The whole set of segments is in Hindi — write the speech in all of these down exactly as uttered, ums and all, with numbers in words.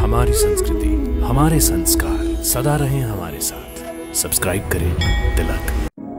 हमारी संस्कृति, हमारे संस्कार सदा रहें हमारे साथ। सब्सक्राइब करें तिलक।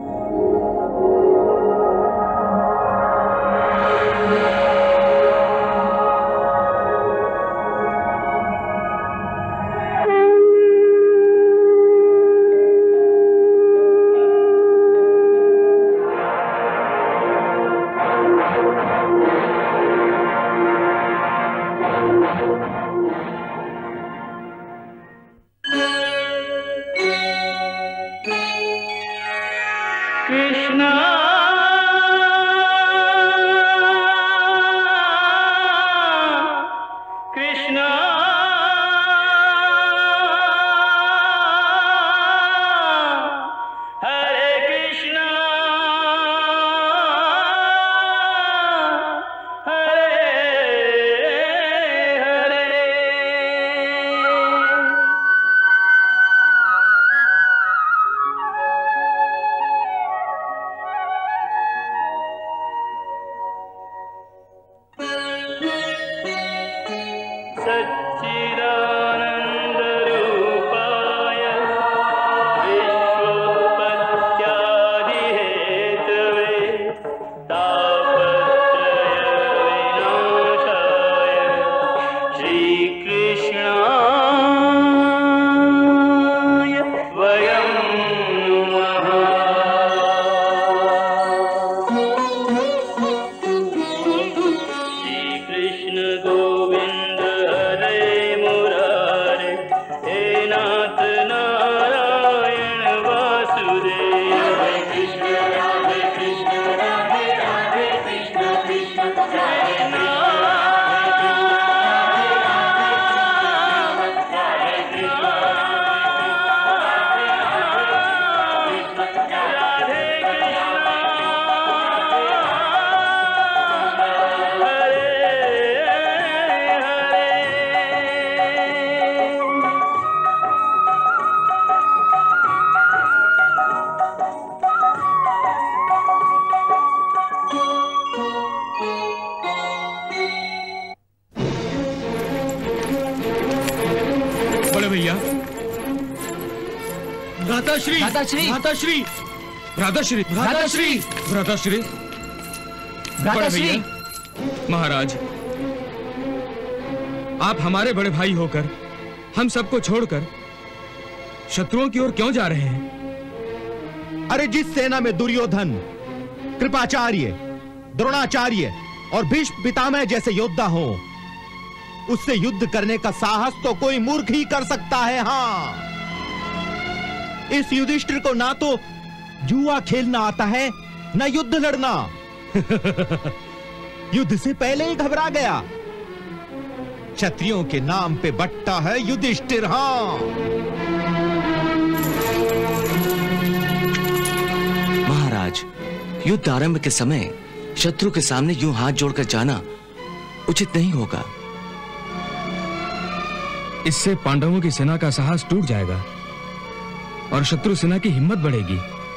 भ्राताश्री भ्राताश्री भ्राताश्री भ्राताश्री भ्राताश्री भ्राताश्री महाराज, आप हमारे बड़े भाई होकर हम सबको छोड़कर शत्रुओं की ओर क्यों जा रहे हैं? अरे जिस सेना में दुर्योधन, कृपाचार्य, द्रोणाचार्य और भीष्म पितामह जैसे योद्धा हो, उससे युद्ध करने का साहस तो कोई मूर्ख ही कर सकता है। हाँ, इस युधिष्ठिर को ना तो जुआ खेलना आता है, ना युद्ध लड़ना। युद्ध से पहले ही घबरा गया। क्षत्रियों के नाम पे बट्टा है युधिष्ठिर। हाँ महाराज, युद्ध आरंभ के समय शत्रु के सामने यूं हाथ जोड़कर जाना उचित नहीं होगा। इससे पांडवों की सेना का साहस टूट जाएगा और शत्रु सेना की हिम्मत बढ़ेगी।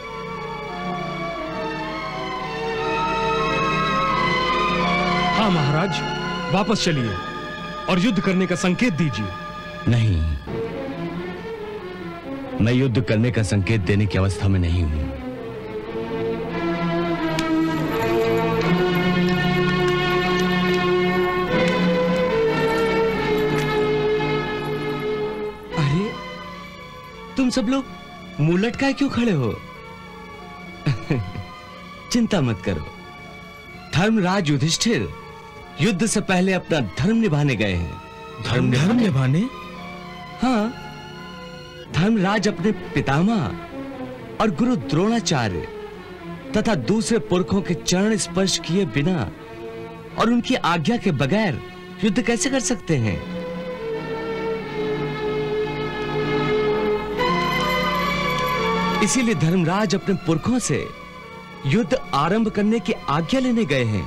हाँ महाराज, वापस चलिए और युद्ध करने का संकेत दीजिए। नहीं, मैं युद्ध करने का संकेत देने की अवस्था में नहीं हूं। अरे, तुम सब लोग मुंह लटकाए क्यों खड़े हो? चिंता मत करो, धर्मराज युधिष्ठिर युद्ध से पहले अपना धर्म निभाने गए हैं। धर्म धर्म निभाने? हाँ, धर्मराज अपने पितामह और गुरु द्रोणाचार्य तथा दूसरे पुरखों के चरण स्पर्श किए बिना और उनकी आज्ञा के बगैर युद्ध कैसे कर सकते हैं? इसीलिए धर्मराज अपने पुरखों से युद्ध आरंभ करने की आज्ञा लेने गए हैं।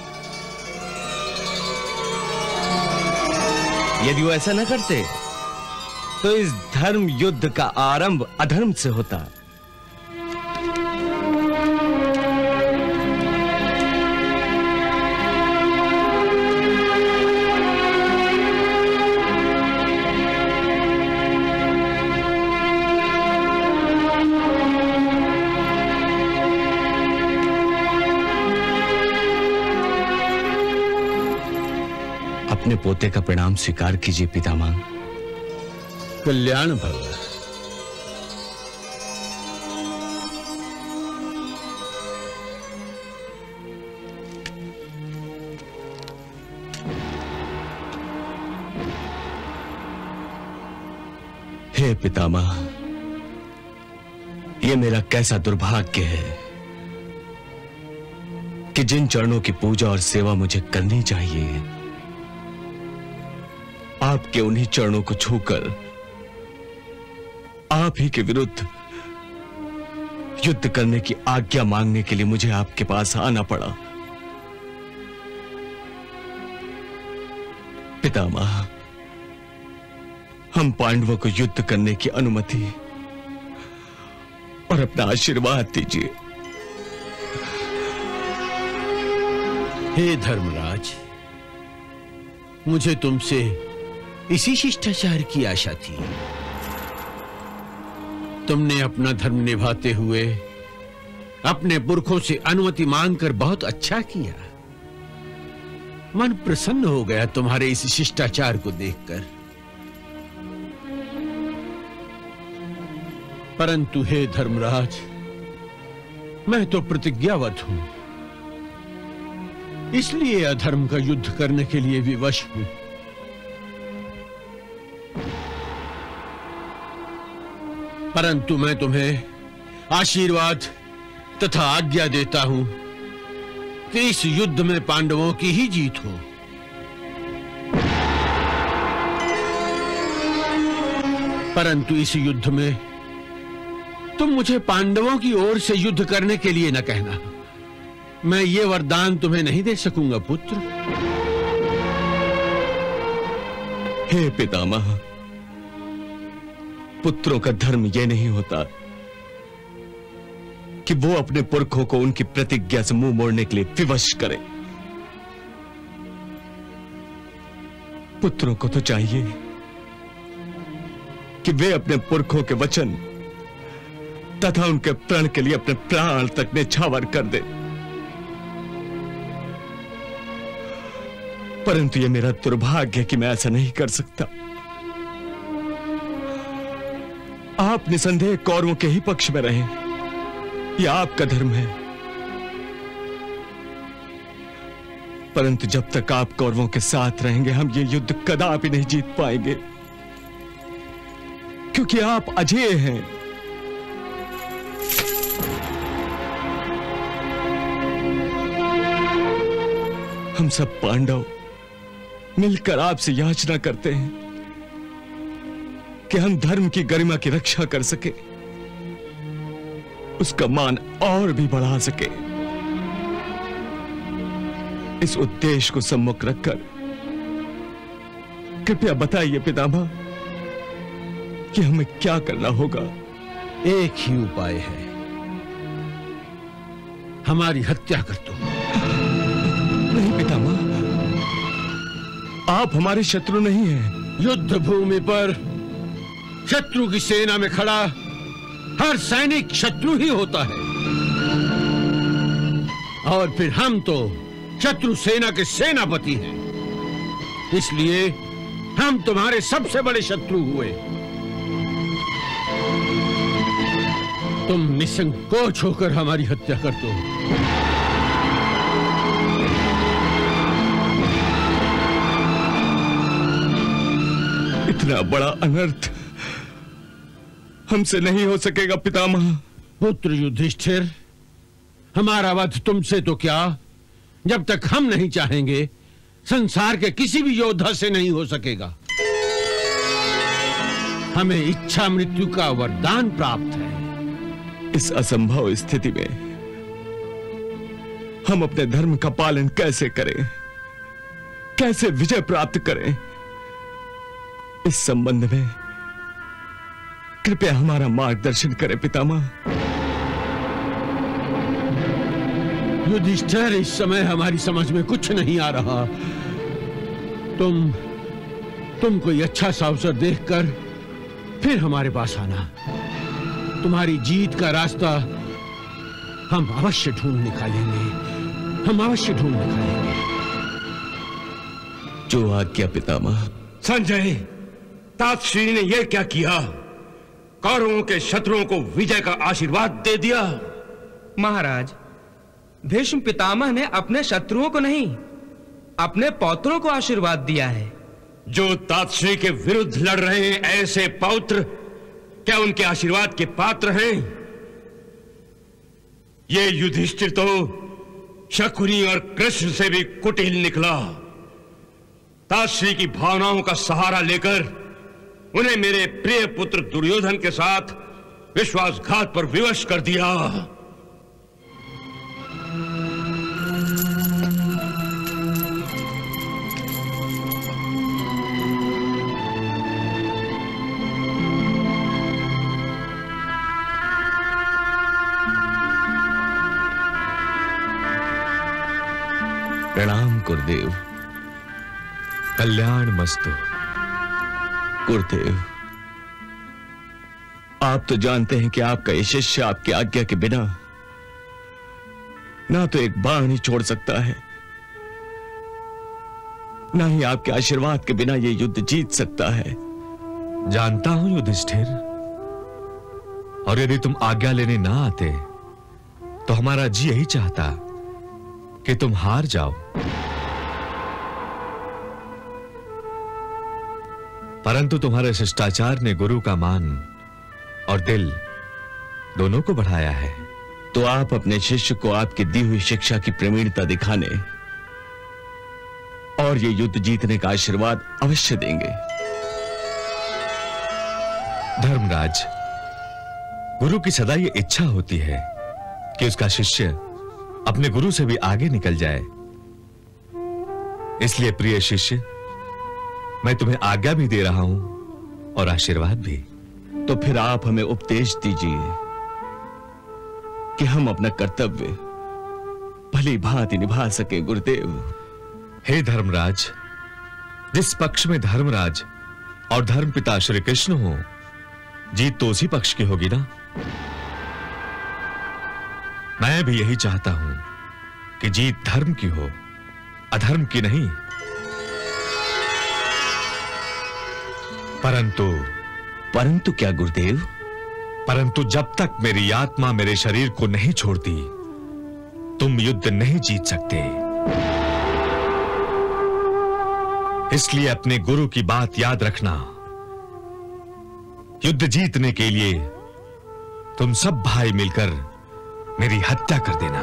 यदि वो ऐसा न करते तो इस धर्म युद्ध का आरंभ अधर्म से होता। पोते का प्रणाम स्वीकार कीजिए पितामह। कल्याण भव। हे पितामह, ये मेरा कैसा दुर्भाग्य है कि जिन चरणों की पूजा और सेवा मुझे करनी चाहिए, आपके उन्हीं चरणों को छूकर आप ही के विरुद्ध युद्ध करने की आज्ञा मांगने के लिए मुझे आपके पास आना पड़ा। पितामह, हम पांडवों को युद्ध करने की अनुमति और अपना आशीर्वाद दीजिए। हे धर्मराज, मुझे तुमसे इसी शिष्टाचार की आशा थी। तुमने अपना धर्म निभाते हुए अपने पुरखों से अनुमति मांगकर बहुत अच्छा किया। मन प्रसन्न हो गया तुम्हारे इस शिष्टाचार को देखकर। परंतु हे धर्मराज, मैं तो प्रतिज्ञाबद्ध हूं, इसलिए अधर्म का युद्ध करने के लिए विवश हूं। परंतु मैं तुम्हें आशीर्वाद तथा आज्ञा देता हूं कि इस युद्ध में पांडवों की ही जीत हो। परंतु इस युद्ध में तुम मुझे पांडवों की ओर से युद्ध करने के लिए न कहना। मैं ये वरदान तुम्हें नहीं दे सकूंगा पुत्र। हे पितामह, पुत्रों का धर्म यह नहीं होता कि वो अपने पुरखों को उनकी प्रतिज्ञा से मुंह मोड़ने के लिए विवश करे। पुत्रों को तो चाहिए कि वे अपने पुरखों के वचन तथा उनके प्रण के लिए अपने प्राण तक न्यौछावर कर दे। परंतु यह मेरा दुर्भाग्य है कि मैं ऐसा नहीं कर सकता। आप निसंदेह कौरवों के ही पक्ष में रहें, यह आपका धर्म है। परंतु जब तक आप कौरवों के साथ रहेंगे, हम ये युद्ध कदापि नहीं जीत पाएंगे, क्योंकि आप अजेय हैं। हम सब पांडव मिलकर आपसे याचना करते हैं कि हम धर्म की गरिमा की रक्षा कर सके, उसका मान और भी बढ़ा सके। इस उद्देश्य को सम्मुख रखकर कृपया बताइए पितामह कि हमें क्या करना होगा। एक ही उपाय है, हमारी हत्या कर दो। नहीं पितामह, आप हमारे शत्रु नहीं हैं। युद्ध भूमि पर शत्रु की सेना में खड़ा हर सैनिक शत्रु ही होता है, और फिर हम तो शत्रु सेना के सेनापति हैं। इसलिए हम तुम्हारे सबसे बड़े शत्रु हुए। तुम निसंकोच होकर हमारी हत्या कर दो। इतना बड़ा अनर्थ हमसे नहीं हो सकेगा पितामह। पुत्र युधिष्ठिर, हमारा वध तुमसे तो क्या, जब तक हम नहीं चाहेंगे संसार के किसी भी योद्धा से नहीं हो सकेगा। हमें इच्छा मृत्यु का वरदान प्राप्त है। इस असंभव स्थिति में हम अपने धर्म का पालन कैसे करें, कैसे विजय प्राप्त करें, इस संबंध में कृपया हमारा मार्गदर्शन करें पितामह। युधिष्ठिर, इस समय हमारी समझ में कुछ नहीं आ रहा। तुम तुम कोई अच्छा सा अवसर देखकर फिर हमारे पास आना। तुम्हारी जीत का रास्ता हम अवश्य ढूंढ निकालेंगे, हम अवश्य ढूंढ निकालेंगे। जो आज्ञा पितामह। संजय, तातश्री ने यह क्या किया? कौरवों के शत्रुओं को विजय का आशीर्वाद दे दिया। महाराज, भीष्म पितामह ने अपने शत्रुओं को नहीं, अपने पौत्रों को आशीर्वाद दिया है। जो तातश्री के विरुद्ध लड़ रहे हैं, ऐसे पौत्र क्या उनके आशीर्वाद के पात्र हैं? ये युधिष्ठिर तो शकुनी और कृष्ण से भी कुटिल निकला। तातश्री की भावनाओं का सहारा लेकर उन्हें मेरे प्रिय पुत्र दुर्योधन के साथ विश्वासघात पर विवश कर दिया। प्रणाम गुरुदेव। कल्याण मस्तु। गुरुदेव, आप तो जानते हैं कि आपका ये शिष्य आपकी आज्ञा के बिना ना तो एक बाण ही छोड़ सकता है, ना ही आपके आशीर्वाद के बिना ये युद्ध जीत सकता है। जानता हूं युधिष्ठिर, और यदि तुम आज्ञा लेने ना आते तो हमारा जी यही चाहता कि तुम हार जाओ। परंतु तुम्हारे शिष्टाचार ने गुरु का मान और दिल दोनों को बढ़ाया है। तो आप अपने शिष्य को आपकी दी हुई शिक्षा की प्रवीणता दिखाने और ये युद्ध जीतने का आशीर्वाद अवश्य देंगे। धर्मराज, गुरु की सदा ये इच्छा होती है कि उसका शिष्य अपने गुरु से भी आगे निकल जाए। इसलिए प्रिय शिष्य, मैं तुम्हें आज्ञा भी दे रहा हूं और आशीर्वाद भी। तो फिर आप हमें उपदेश दीजिए कि हम अपना कर्तव्य भली भांति निभा सके गुरुदेव। हे धर्मराज, जिस पक्ष में धर्मराज और धर्मपिता श्री कृष्ण हो, जीत तो उसी पक्ष की होगी ना। मैं भी यही चाहता हूं कि जीत धर्म की हो, अधर्म की नहीं। परंतु परंतु क्या गुरुदेव? परंतु जब तक मेरी आत्मा मेरे शरीर को नहीं छोड़ती, तुम युद्ध नहीं जीत सकते। इसलिए अपने गुरु की बात याद रखना। युद्ध जीतने के लिए तुम सब भाई मिलकर मेरी हत्या कर देना।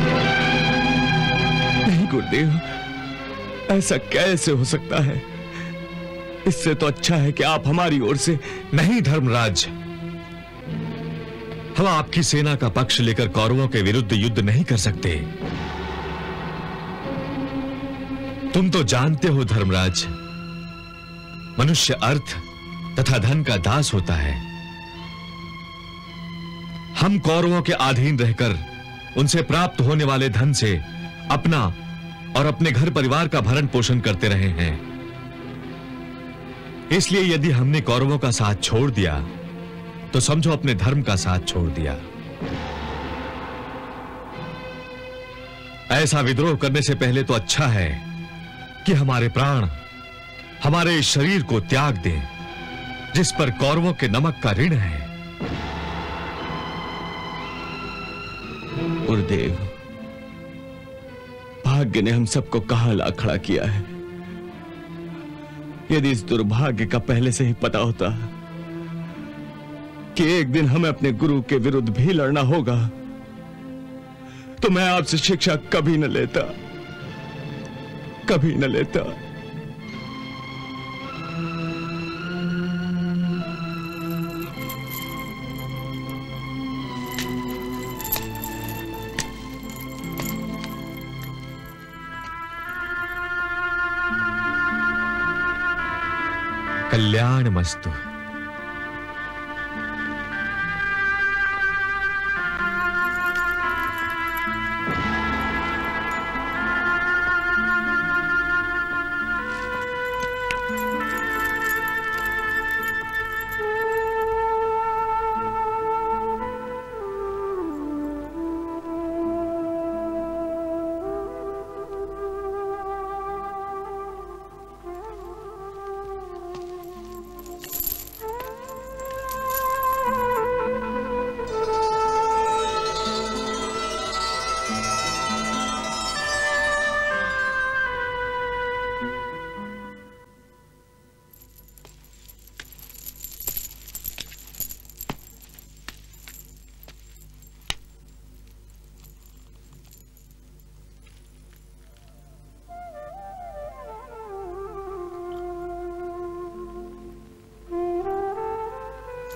नहीं गुरुदेव, ऐसा कैसे हो सकता है? इससे तो अच्छा है कि आप हमारी ओर से। नहीं धर्मराज, हम आपकी सेना का पक्ष लेकर कौरवों के विरुद्ध युद्ध नहीं कर सकते। तुम तो जानते हो धर्मराज, मनुष्य अर्थ तथा धन का दास होता है। हम कौरवों के अधीन रहकर उनसे प्राप्त होने वाले धन से अपना और अपने घर परिवार का भरण पोषण करते रहे हैं। इसलिए यदि हमने कौरवों का साथ छोड़ दिया तो समझो अपने धर्म का साथ छोड़ दिया। ऐसा विद्रोह करने से पहले तो अच्छा है कि हमारे प्राण हमारे इस शरीर को त्याग दें, जिस पर कौरवों के नमक का ऋण है। गुरुदेव, भाग्य ने हम सबको कहां ला खड़ा किया है। यदि इस दुर्भाग्य का पहले से ही पता होता कि एक दिन हमें अपने गुरु के विरुद्ध भी लड़ना होगा, तो मैं आपसे शिक्षा कभी न लेता, कभी न लेता। कल्याण मस्तु।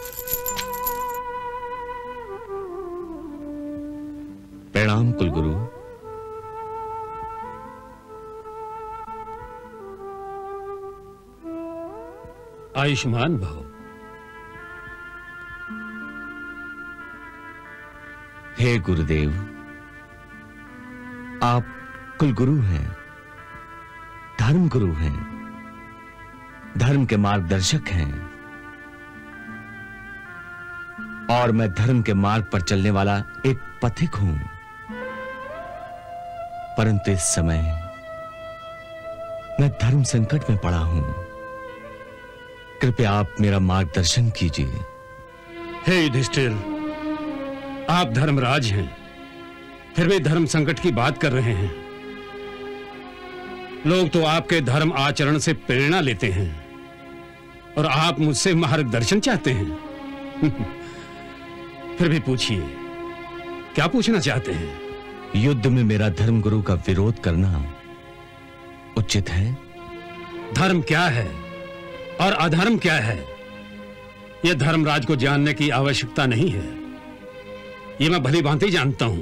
प्रणाम कुलगुरु। आयुष्मान भव। हे गुरुदेव, आप कुलगुरु हैं, धर्म गुरु हैं, धर्म के मार्गदर्शक हैं और मैं धर्म के मार्ग पर चलने वाला एक पथिक हूं। परंतु इस समय मैं धर्म संकट में पड़ा हूं। कृपया आप मेरा मार्गदर्शन कीजिए। हे युधिष्ठिर, आप धर्मराज हैं, फिर भी धर्म संकट की बात कर रहे हैं। लोग तो आपके धर्म आचरण से प्रेरणा लेते हैं और आप मुझसे मार्गदर्शन चाहते हैं। फिर भी पूछिए, क्या पूछना चाहते हैं? युद्ध में मेरा धर्मगुरु का विरोध करना उचित है? धर्म क्या है और अधर्म क्या है, यह धर्मराज को जानने की आवश्यकता नहीं है। यह मैं भली भांति जानता हूं,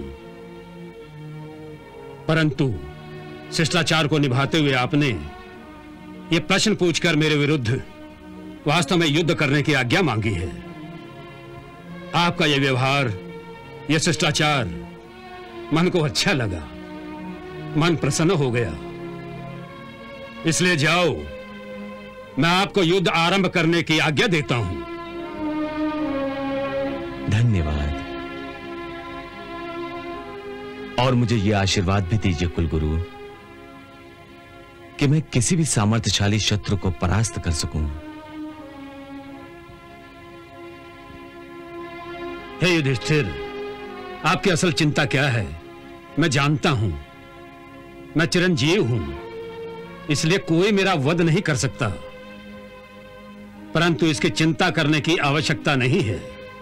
परंतु शिष्टाचार को निभाते हुए आपने यह प्रश्न पूछकर मेरे विरुद्ध वास्तव में युद्ध करने की आज्ञा मांगी है। आपका यह व्यवहार, यह शिष्टाचार मन को अच्छा लगा, मन प्रसन्न हो गया। इसलिए जाओ, मैं आपको युद्ध आरंभ करने की आज्ञा देता हूं। धन्यवाद। और मुझे यह आशीर्वाद भी दीजिए कुलगुरु कि मैं किसी भी सामर्थ्यशाली शत्रु को परास्त कर सकूं। हे युधिष्ठिर, आपकी असल चिंता क्या है मैं जानता हूं। मैं चिरंजीव हूं, इसलिए कोई मेरा वध नहीं कर सकता, परंतु इसकी चिंता करने की आवश्यकता नहीं है,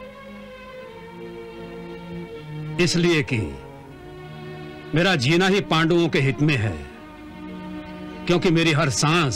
इसलिए कि मेरा जीना ही पांडवों के हित में है। क्योंकि मेरी हर सांस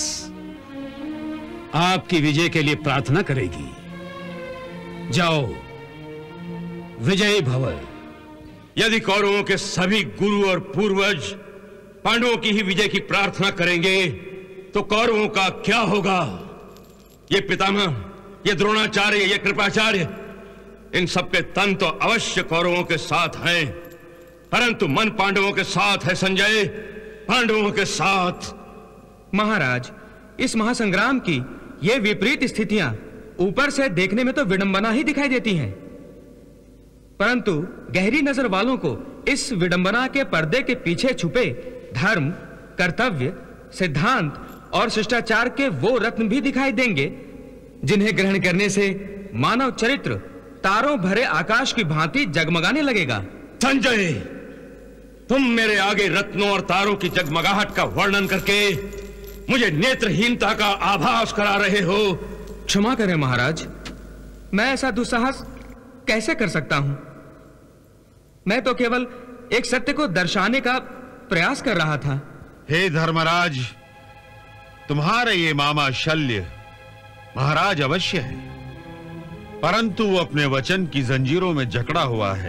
आपकी विजय के लिए प्रार्थना करेगी। जाओ, विजयी भव। यदि कौरवों के सभी गुरु और पूर्वज पांडवों की ही विजय की प्रार्थना करेंगे तो कौरवों का क्या होगा? ये पितामह, ये द्रोणाचार्य, ये कृपाचार्य, इन सबके तन तो अवश्य कौरवों के साथ हैं, परंतु मन पांडवों के साथ है। संजय, पांडवों के साथ। महाराज, इस महासंग्राम की ये विपरीत स्थितियां ऊपर से देखने में तो विडंबना ही दिखाई देती हैं, परंतु गहरी नजर वालों को इस विडंबना के पर्दे के पीछे छुपे धर्म, कर्तव्य, सिद्धांत और शिष्टाचार के वो रत्न भी दिखाई देंगे जिन्हें ग्रहण करने से मानव चरित्र तारों भरे आकाश की भांति जगमगाने लगेगा। संजय, तुम मेरे आगे रत्नों और तारों की जगमगाहट का वर्णन करके मुझे नेत्रहीनता का आभास करा रहे हो। क्षमा करें महाराज, मैं ऐसा दुस्साहस कैसे कर सकता हूं? मैं तो केवल एक सत्य को दर्शाने का प्रयास कर रहा था। हे धर्मराज, तुम्हारे ये मामा शल्य महाराज अवश्य है, परंतु वो अपने वचन की जंजीरों में जकड़ा हुआ है।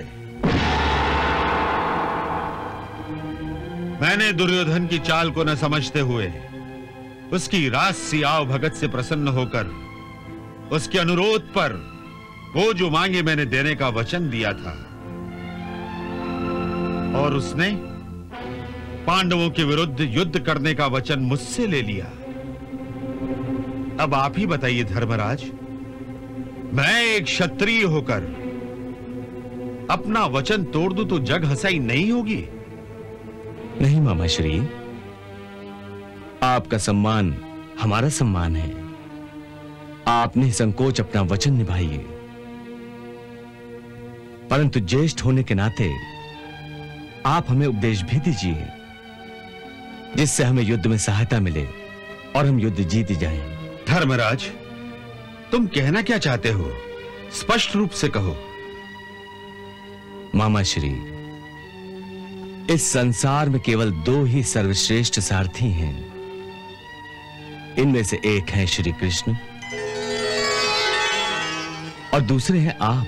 मैंने दुर्योधन की चाल को न समझते हुए उसकी राजसी आव भगत से प्रसन्न होकर उसके अनुरोध पर वो जो मांगे मैंने देने का वचन दिया था, और उसने पांडवों के विरुद्ध युद्ध करने का वचन मुझसे ले लिया। अब आप ही बताइए धर्मराज, मैं एक क्षत्रिय होकर अपना वचन तोड़ दूं तो जग हंसाई नहीं होगी? नहीं मामा श्री, आपका सम्मान हमारा सम्मान है। आप निसंकोच अपना वचन निभाइए, परंतु ज्येष्ठ होने के नाते आप हमें उपदेश भी दीजिए जिससे हमें युद्ध में सहायता मिले और हम युद्ध जीत जाएं। धर्मराज, तुम कहना क्या चाहते हो? स्पष्ट रूप से कहो। मामा श्री, इस संसार में केवल दो ही सर्वश्रेष्ठ सारथी हैं। इनमें से एक है श्री कृष्ण और दूसरे हैं आप।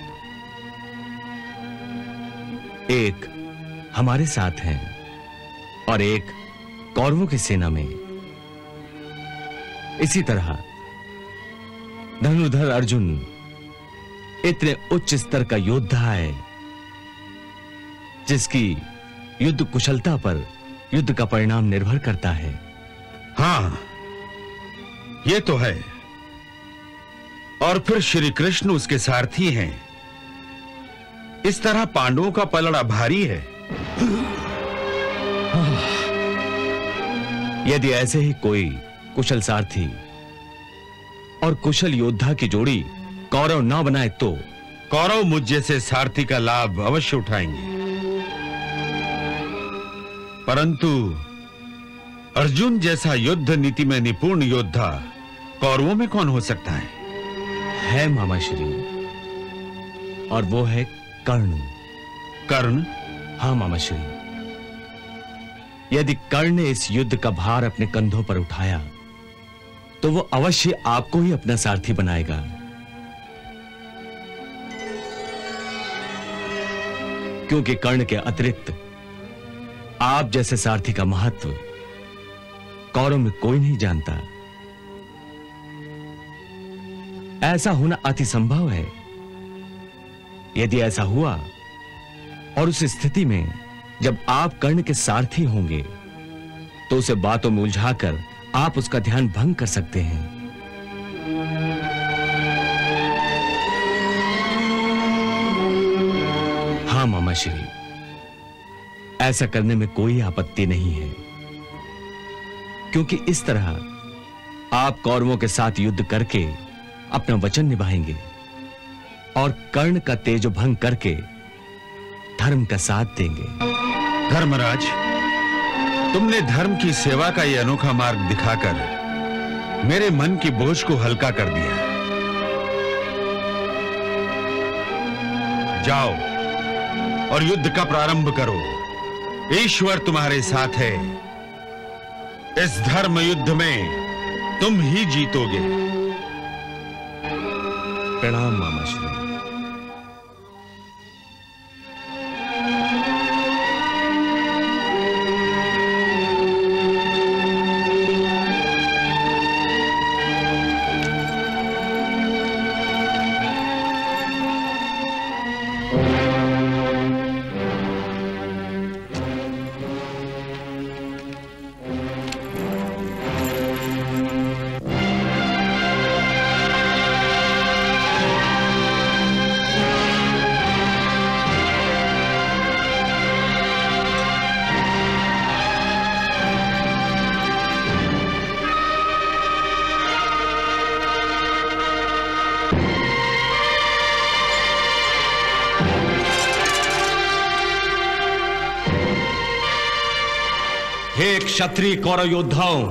एक हमारे साथ हैं और एक कौरवों की सेना में। इसी तरह धनुर्धर अर्जुन इतने उच्च स्तर का योद्धा है जिसकी युद्ध कुशलता पर युद्ध का परिणाम निर्भर करता है। हां, ये तो है। और फिर श्री कृष्ण उसके सारथी हैं। इस तरह पांडवों का पलड़ा भारी है। यदि ऐसे ही कोई कुशल सारथी और कुशल योद्धा की जोड़ी कौरव ना बनाए तो कौरव मुझ जैसे सारथी का लाभ अवश्य उठाएंगे, परंतु अर्जुन जैसा युद्ध नीति में निपुण योद्धा कौरवों में कौन हो सकता है? है मामा श्री, और वो है कर्ण। कर्ण? हाँ मामा श्री, यदि कर्ण ने इस युद्ध का भार अपने कंधों पर उठाया तो वो अवश्य आपको ही अपना सारथी बनाएगा। क्योंकि कर्ण के अतिरिक्त आप जैसे सारथी का महत्व कौरव में कोई नहीं जानता। ऐसा होना अति संभव है। यदि ऐसा हुआ और उस स्थिति में जब आप कर्ण के सारथी होंगे तो उसे बातों में उलझाकर आप उसका ध्यान भंग कर सकते हैं। हाँ मामा श्री, ऐसा करने में कोई आपत्ति नहीं है, क्योंकि इस तरह आप कौरवों के साथ युद्ध करके अपना वचन निभाएंगे और कर्ण का तेज भंग करके धर्म का साथ देंगे। धर्मराज, तुमने धर्म की सेवा का यह अनोखा मार्ग दिखाकर मेरे मन की बोझ को हल्का कर दिया। जाओ और युद्ध का प्रारंभ करो। ईश्वर तुम्हारे साथ है। इस धर्म युद्ध में तुम ही जीतोगे। प्रणाम मामा श्री। हे क्षत्रिय कौरव योद्धाओं,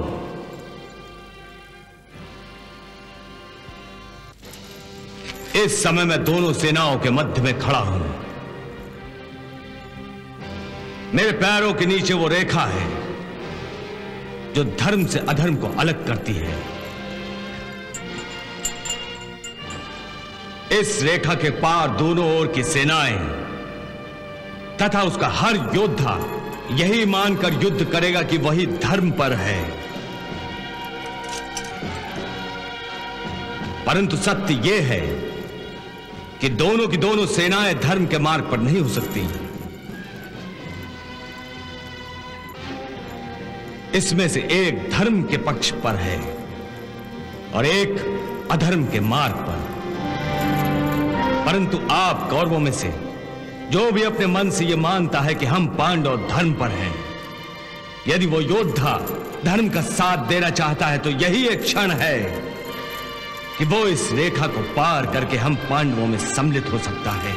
इस समय मैं दोनों सेनाओं के मध्य में खड़ा हूं। मेरे पैरों के नीचे वो रेखा है जो धर्म से अधर्म को अलग करती है। इस रेखा के पार दोनों ओर की सेनाएं तथा उसका हर योद्धा यही मानकर युद्ध करेगा कि वही धर्म पर है। परंतु सत्य यह है कि दोनों की दोनों सेनाएं धर्म के मार्ग पर नहीं हो सकती। इसमें से एक धर्म के पक्ष पर है और एक अधर्म के मार्ग पर। परंतु आप कौरवों में से जो भी अपने मन से यह मानता है कि हम पांडव धर्म पर हैं, यदि वो योद्धा धर्म का साथ देना चाहता है तो यही एक क्षण है कि वो इस रेखा को पार करके हम पांडवों में सम्मिलित हो सकता है।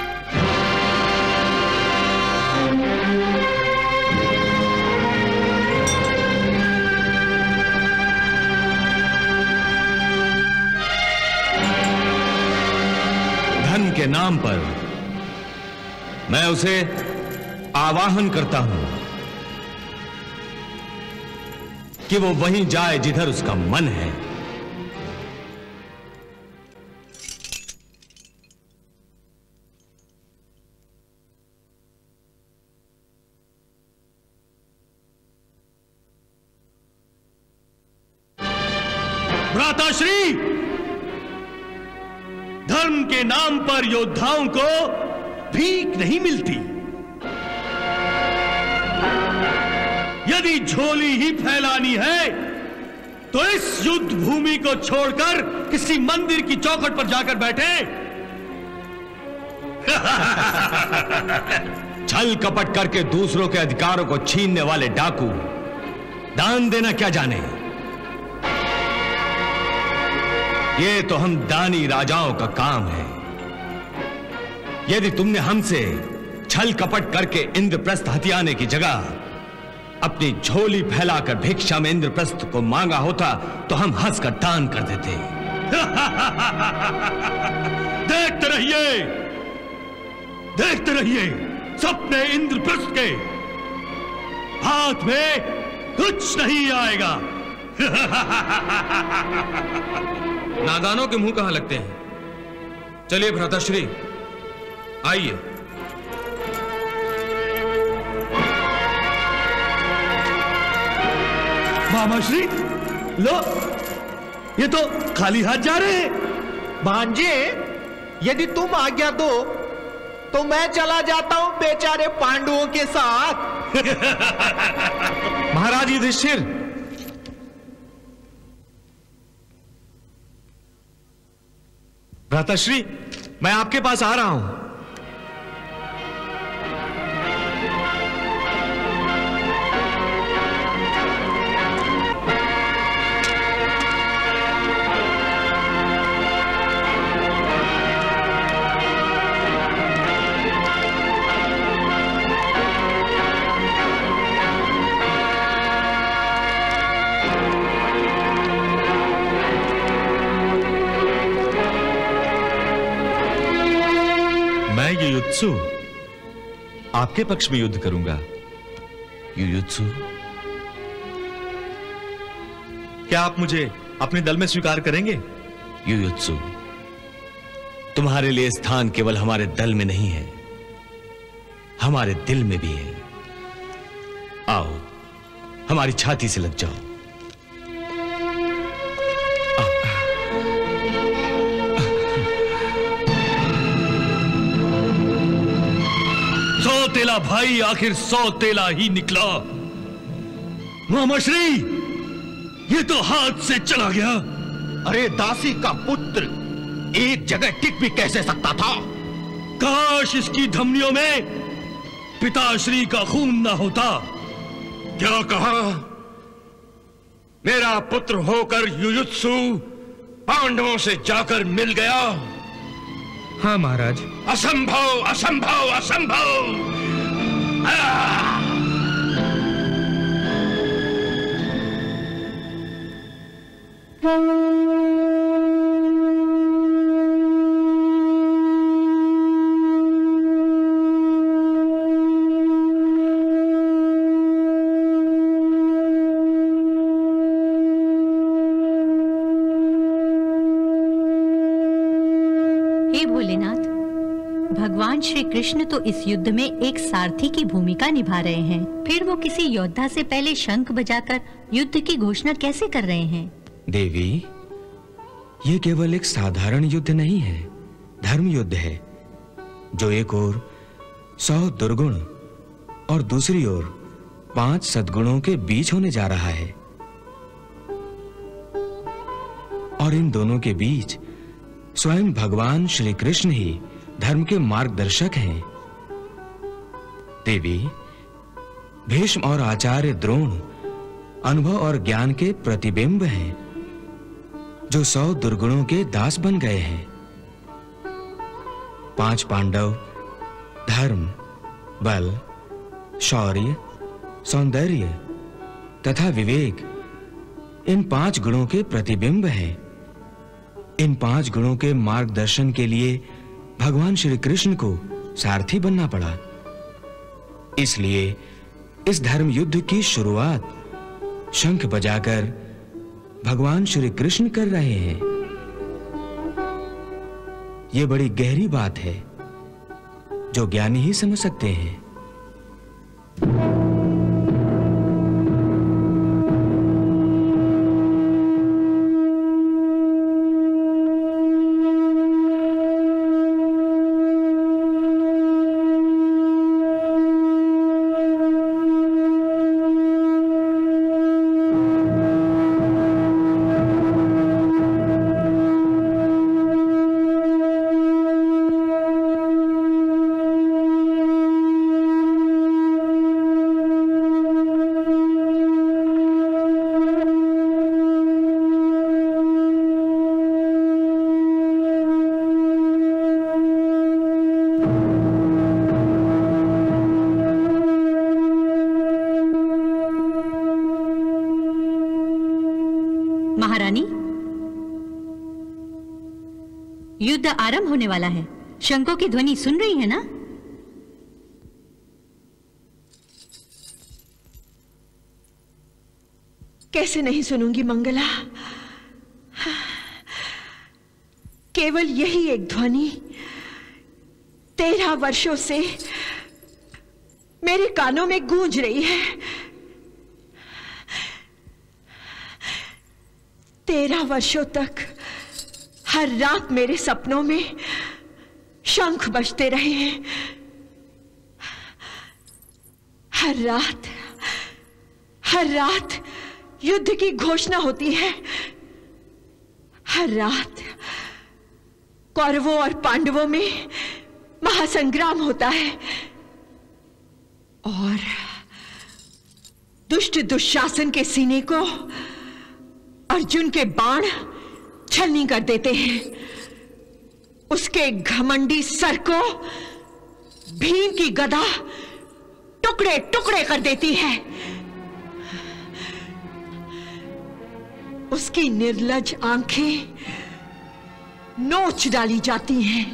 धर्म के नाम पर मैं उसे आवाहन करता हूं कि वो वहीं जाए जिधर उसका मन है। भ्राताश्री, धर्म के नाम पर योद्धाओं को भीख नहीं मिलती। यदि झोली ही फैलानी है तो इस युद्ध भूमि को छोड़कर किसी मंदिर की चौखट पर जाकर बैठे। छल कपट करके दूसरों के अधिकारों को छीनने वाले डाकू दान देना क्या जाने। ये तो हम दानी राजाओं का काम है। यदि तुमने हमसे छल कपट करके इंद्रप्रस्थ हथियाने की जगह अपनी झोली फैलाकर भिक्षा में इंद्रप्रस्थ को मांगा होता तो हम हंसकर दान कर देते। देखते रहिए, देखते रहिए, सपने इंद्रप्रस्थ के हाथ में कुछ नहीं आएगा। नादानों के मुंह कहां लगते हैं। चलिए भ्राताश्री, आइए। मामाश्री, लो, ये तो खाली हाथ जा रहे हैं। भांजे, यदि तुम आज्ञा दो तो मैं चला जाता हूं बेचारे पांडवों के साथ। महाराज युधिष्ठिर, भ्राताश्री, मैं आपके पास आ रहा हूं। युयुत्सु आपके पक्ष में युद्ध करूंगा। युयुत्सु, क्या आप मुझे अपने दल में स्वीकार करेंगे? युयुत्सु, तुम्हारे लिए स्थान केवल हमारे दल में नहीं है, हमारे दिल में भी है। आओ, हमारी छाती से लग जाओ। तेला भाई आखिर सौ तेला ही निकला। मामाश्री, ये तो हाथ से चला गया। अरे दासी का पुत्र एक जगह टिक भी कैसे सकता था। काश इसकी धमनियों में पिताश्री का खून ना होता। क्या कहा? मेरा पुत्र होकर युयुत्सु पांडवों से जाकर मिल गया? हाँ महाराज। असंभव, असंभव, असंभव। हे भोलेनाथ, भगवान श्री कृष्ण तो इस युद्ध में एक सारथी की भूमिका निभा रहे हैं, फिर वो किसी योद्धा से पहले शंख बजाकर युद्ध की घोषणा कैसे कर रहे हैं? देवी, ये केवल एक साधारण युद्ध नहीं है, धर्म युद्ध है, जो एक ओर सौ दुर्गुण और दूसरी ओर पांच सद्गुणों के बीच होने जा रहा है। और इन दोनों के बीच स्वयं भगवान श्री कृष्ण ही धर्म के मार्गदर्शक हैं। देवी, भीष्म और आचार्य द्रोण अनुभव और ज्ञान के प्रतिबिंब हैं, जो सौ दुर्गुणों के दास बन गए हैं। पांच पांडव धर्म, बल, शौर्य, सौंदर्य तथा विवेक, इन पांच गुणों के प्रतिबिंब हैं। इन पांच गुणों के मार्गदर्शन के लिए भगवान श्री कृष्ण को सारथी बनना पड़ा। इसलिए इस धर्म युद्ध की शुरुआत शंख बजाकर भगवान श्री कृष्ण कर रहे हैं। यह बड़ी गहरी बात है, जो ज्ञानी ही समझ सकते हैं। युद्ध आरंभ होने वाला है। शंखों की ध्वनि सुन रही है ना? कैसे नहीं सुनूंगी मंगला। केवल यही एक ध्वनि तेरह वर्षों से मेरे कानों में गूंज रही है। तेरह वर्षों तक हर रात मेरे सपनों में शंख बजते रहे हैं। हर रात हर रात युद्ध की घोषणा होती है। हर रात कौरवों और पांडवों में महासंग्राम होता है और दुष्ट दुशासन के सीने को अर्जुन के बाण छलनी कर देते हैं। उसके घमंडी सर को भीम की गदा टुकड़े टुकड़े कर देती है। उसकी निर्लज आंखें नोच डाली जाती हैं।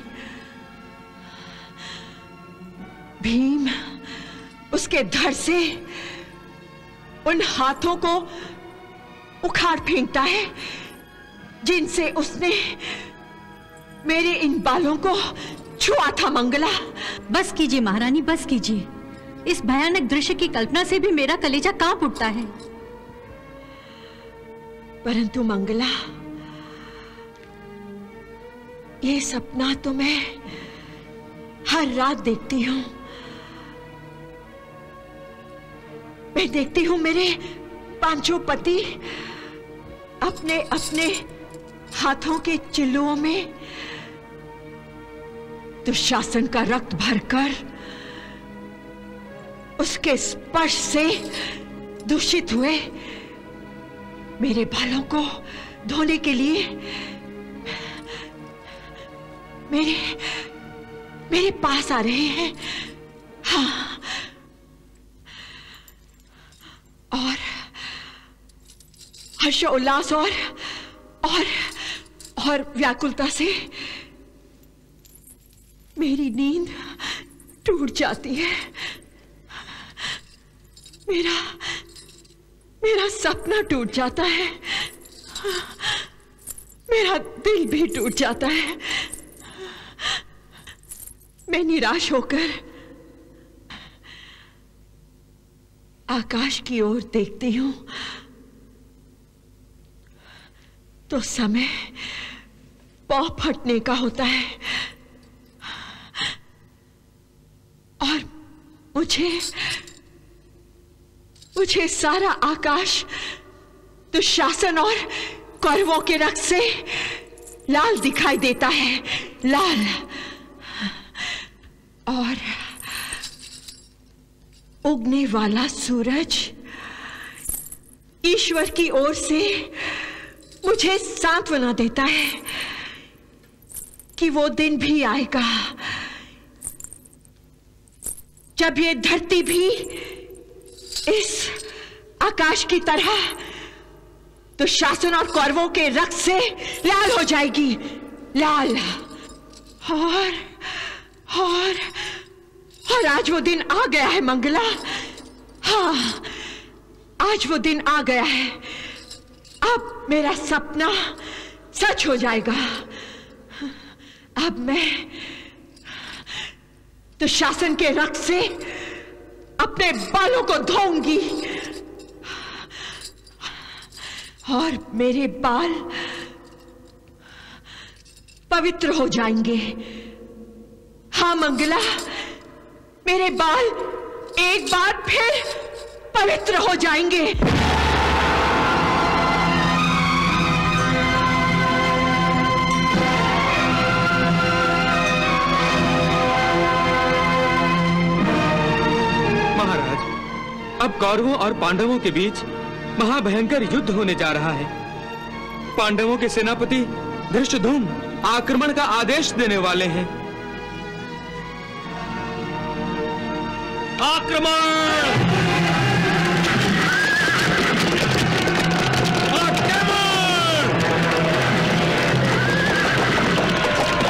भीम उसके धड़ से उन हाथों को उखाड़ फेंकता है जिनसे उसने मेरे इन बालों को छुआ था। मंगला, बस कीजिए महारानी, बस कीजिए। इस भयानक दृश्य की कल्पना से भी मेरा कलेजा कांप उठता है। परंतु मंगला, ये सपना तो मैं हर रात देखती हूं। मैं देखती हूं मेरे पांचों पति अपने अपने हाथों के चिल्लुओं में दुशासन का रक्त भरकर उसके स्पर्श से दूषित हुए मेरे बालों को धोने के लिए मेरे मेरे पास आ रहे हैं। हाँ, और हर्षोल्लास और और और व्याकुलता से मेरी नींद टूट जाती है। मेरा मेरा सपना टूट जाता है। मेरा दिल भी टूट जाता है। मैं निराश होकर आकाश की ओर देखती हूं तो समय पौ फटने का होता है और मुझे मुझे सारा आकाश दुशासन और कौरवों के रक्त से लाल दिखाई देता है। लाल, और उगने वाला सूरज ईश्वर की ओर से मुझे सांत्वना देता है कि वो दिन भी आएगा जब ये धरती भी इस आकाश की तरह दुशासन और कौरवों के रक्त से लाल हो जाएगी। लाल, और और और आज वो दिन आ गया है मंगला। हाँ, आज वो दिन आ गया है। अब मेरा सपना सच हो जाएगा। अब मैं दुशासन के रक्त से अपने बालों को धोऊंगी और मेरे बाल पवित्र हो जाएंगे। हाँ मंगला, मेरे बाल एक बार फिर पवित्र हो जाएंगे। महाराज, अब कौरवों और पांडवों के बीच महाभयंकर युद्ध होने जा रहा है। पांडवों के सेनापति धृष्टद्युम्न आक्रमण का आदेश देने वाले हैं। आक्रमण! आक्रमण!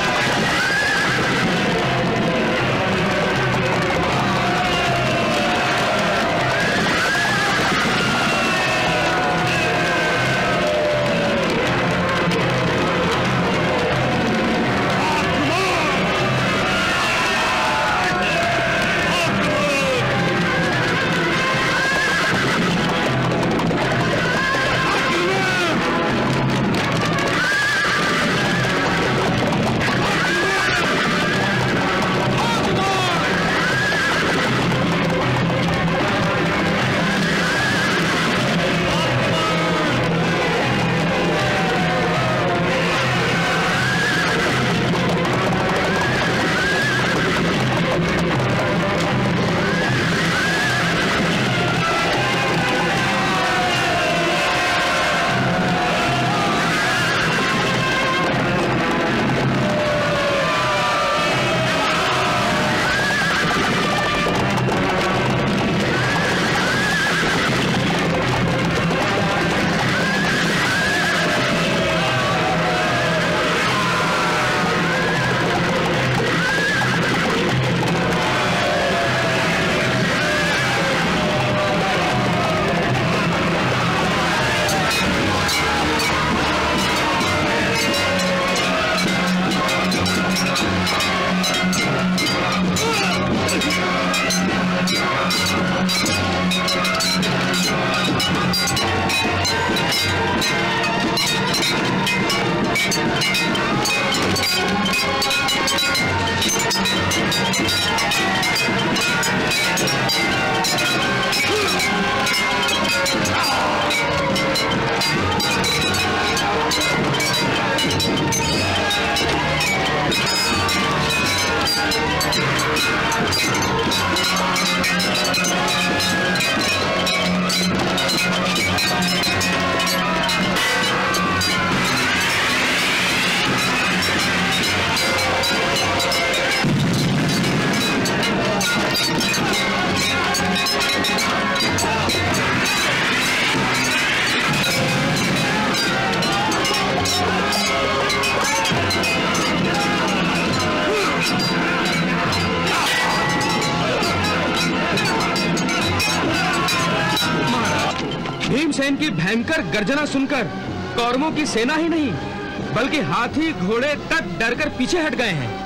भीमसेन की भयंकर गर्जना सुनकर कौरवों की सेना ही नहीं बल्कि हाथी घोड़े तक डरकर पीछे हट गए हैं।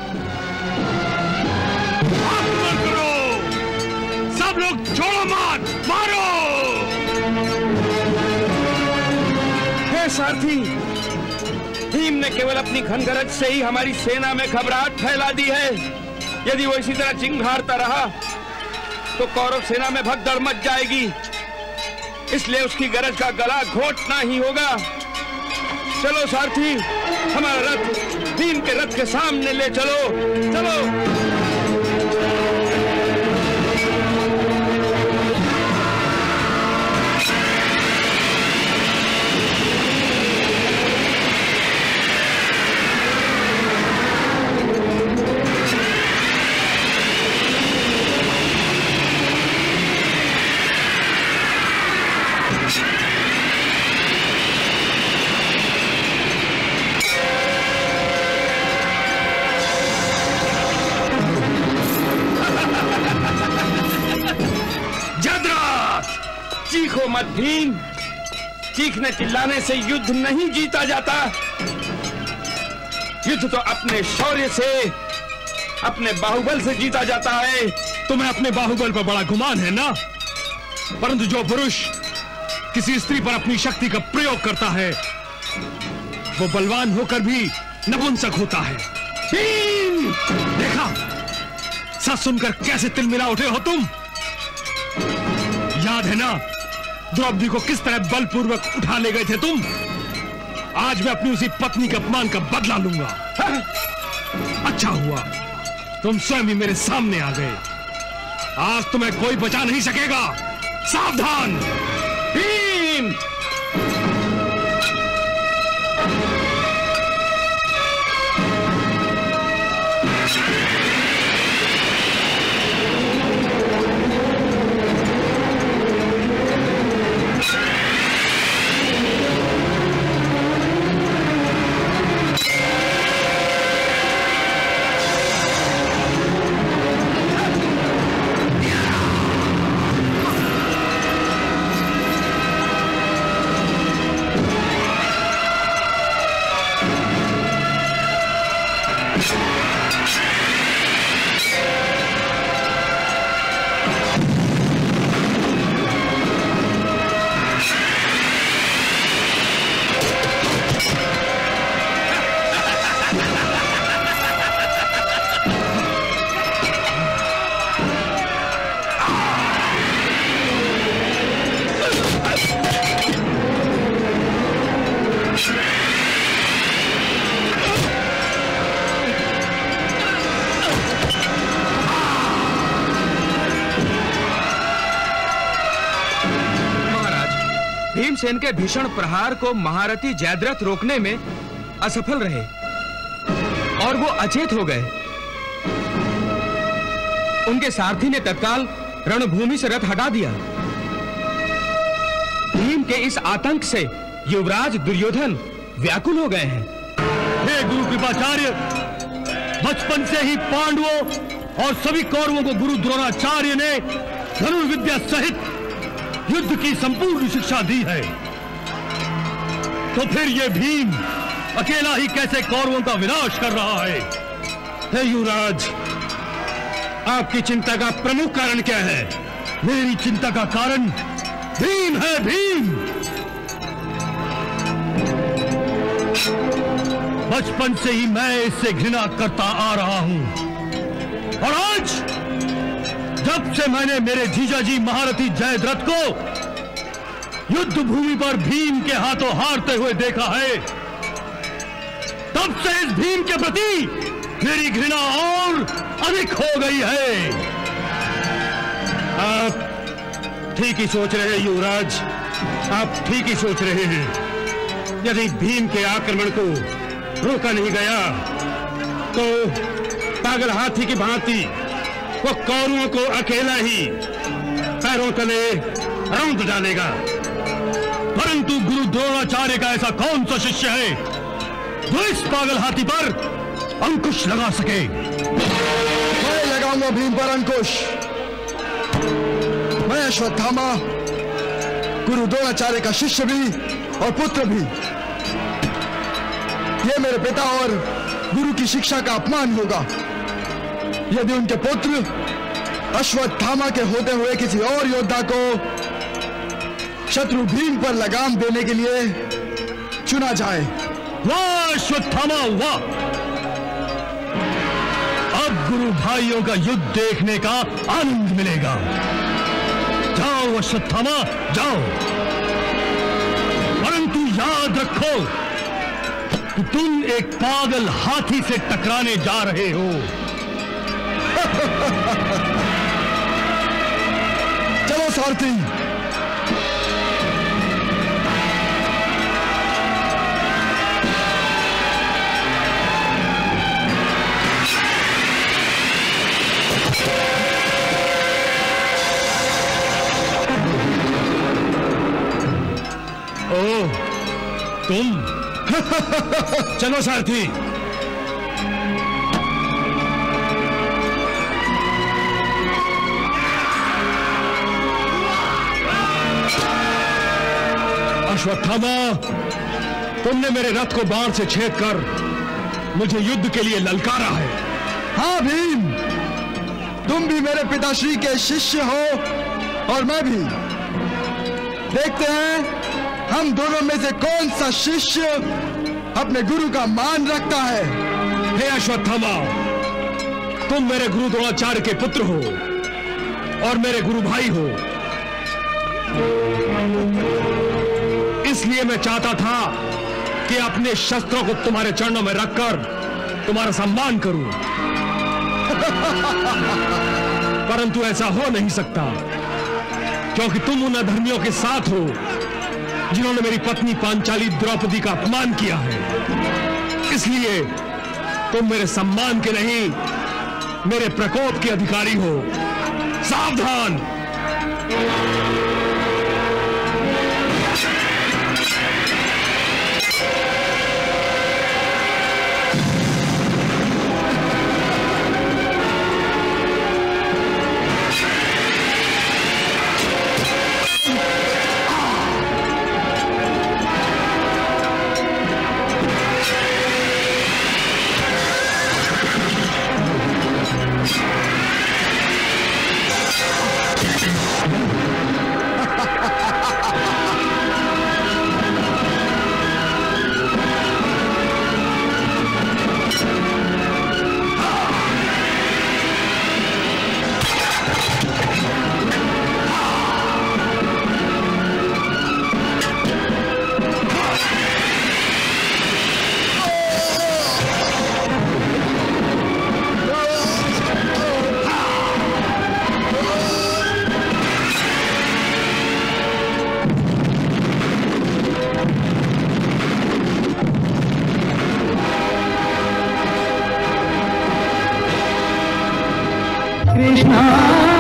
आक्रमण करो! सब लोग छोड़ो मत, मारो! हे सारथी, भीम ने केवल अपनी घनगरज से ही हमारी सेना में घबराहट फैला दी है। यदि वो इसी तरह चिंघाड़ता रहा तो कौरव सेना में भगदड़ मच जाएगी। इसलिए उसकी गरज का गला घोटना ही होगा। चलो सारथी, हमारा रथ भीम के रथ के सामने ले चलो। चलो। चीखो मत भीम, चीखने चिल्लाने से युद्ध नहीं जीता जाता। युद्ध तो अपने शौर्य से, अपने बाहुबल से जीता जाता है। तुम्हें अपने बाहुबल पर बड़ा गुमान है ना, परंतु जो पुरुष किसी स्त्री पर अपनी शक्ति का प्रयोग करता है वो बलवान होकर भी नपुंसक होता है। भीम! देखा, सच सुनकर कैसे तिलमिला उठे हो तुम। याद है ना द्रौपदी को किस तरह बलपूर्वक उठा ले गए थे तुम। आज मैं अपनी उसी पत्नी के अपमान का बदला लूंगा। अच्छा हुआ तुम स्वयं ही मेरे सामने आ गए। आज तुम्हें कोई बचा नहीं सकेगा। सावधान भीम! भीमसेन के भीषण प्रहार को महारथी जयद्रथ रोकने में असफल रहे और वो अचेत हो गए। उनके सारथी ने तत्काल रणभूमि से रथ हटा दिया। भीम के इस आतंक से युवराज दुर्योधन व्याकुल हो गए हैं। हे गुरु कृपाचार्य, बचपन से ही पांडवों और सभी कौरवों को गुरु द्रोणाचार्य ने धनुर्विद्या सहित युद्ध की संपूर्ण शिक्षा दी है, तो फिर ये भीम अकेला ही कैसे कौरवों का विनाश कर रहा है? हे युवराज, आपकी चिंता का प्रमुख कारण क्या है? मेरी चिंता का कारण भीम है। भीम बचपन से ही मैं इससे घृणा करता आ रहा हूं और आज जब से मैंने मेरे जीजाजी महारथी जयद्रथ को युद्ध भूमि पर भीम के हाथों हारते हुए देखा है, तब से इस भीम के प्रति मेरी घृणा और अधिक हो गई है। आप ठीक ही सोच रहे हैं युवराज, आप ठीक ही सोच रहे हैं। यदि भीम के आक्रमण को रोका नहीं गया तो पागल हाथी की भांति वो कौरवों को अकेला ही पैरों तले रौंद डालेगा। परंतु गुरु द्रोणाचार्य का ऐसा कौन सा शिष्य है जो इस पागल हाथी पर अंकुश लगा सके? मैं लगाऊंगा भीम पर अंकुश। मैं अश्वत्थामा गुरु द्रोणाचार्य का शिष्य भी और पुत्र भी। यह मेरे पिता और गुरु की शिक्षा का अपमान होगा यदि उनके पुत्र अश्वत्थामा के होते हुए किसी और योद्धा को शत्रु भीम पर लगाम देने के लिए चुना जाए। वाह अश्वत्थामा वाह! अब गुरु भाइयों का युद्ध देखने का आनंद मिलेगा। जाओ अश्वत्थामा जाओ, परंतु याद रखो कि तुम एक पागल हाथी से टकराने जा रहे हो। चलो सारथी। ओ, तुम चलो सारथी। अश्वत्थामा, तुमने मेरे रथ को बाण से छेद कर मुझे युद्ध के लिए ललकारा है। हाँ भीम, तुम भी मेरे पिताश्री के शिष्य हो और मैं भी। देखते हैं हम दोनों में से कौन सा शिष्य अपने गुरु का मान रखता है। हे अश्वत्थामा, तुम मेरे गुरु द्रोणाचार्य के पुत्र हो और मेरे गुरु भाई हो, इसलिए मैं चाहता था कि अपने शस्त्रों को तुम्हारे चरणों में रखकर तुम्हारा सम्मान करूं। परंतु ऐसा हो नहीं सकता, क्योंकि तुम उन अधर्मियों के साथ हो जिन्होंने मेरी पत्नी पांचाली द्रौपदी का अपमान किया है। इसलिए तुम मेरे सम्मान के नहीं, मेरे प्रकोप के अधिकारी हो। सावधान! कृष्णा